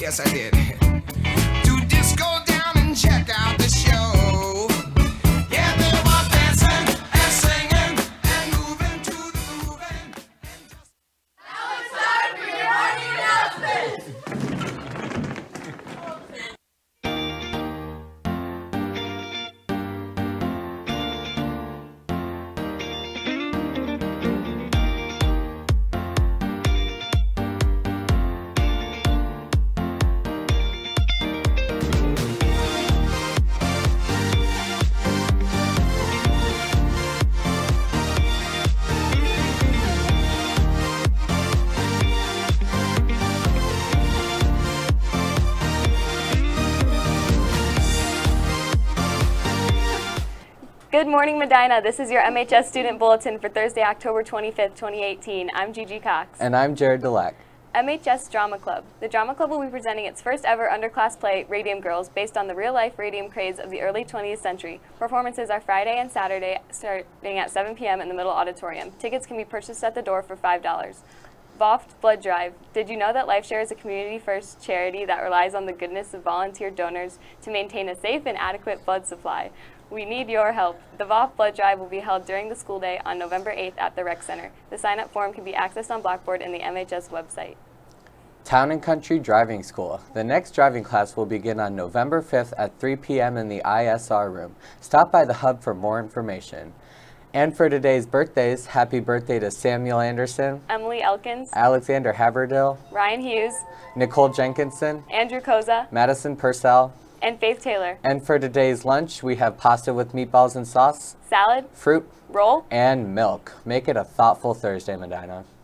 guess I did. To just go down and check out the show. Yeah, they were dancing and singing and moving to the moving. Now it's time for your morning announcement. Good morning, Medina. This is your MHS Student Bulletin for Thursday, October 25th, 2018. I'm Gigi Cox. And I'm Jared Delac. MHS Drama Club. The Drama Club will be presenting its first ever underclass play, Radium Girls, based on the real-life radium craze of the early 20th century. Performances are Friday and Saturday, starting at 7 p.m. in the Middle Auditorium. Tickets can be purchased at the door for $5. VOFT Blood Drive. Did you know that LifeShare is a community-first charity that relies on the goodness of volunteer donors to maintain a safe and adequate blood supply? We need your help. The VOFT Blood Drive will be held during the school day on November 8th at the Rec Center. The sign-up form can be accessed on Blackboard in the MHS website. Town and Country Driving School. The next driving class will begin on November 5th at 3 p.m. in the ISR room. Stop by the hub for more information. And for today's birthdays, happy birthday to Samuel Anderson, Emily Elkins, Alexander Haverdill, Ryan Hughes, Nicole Jenkinson, Andrew Koza, Madison Purcell. and Faith Taylor. And for today's lunch, we have pasta with meatballs and sauce, Salad, fruit, roll, and milk. Make it a thoughtful Thursday, Medina.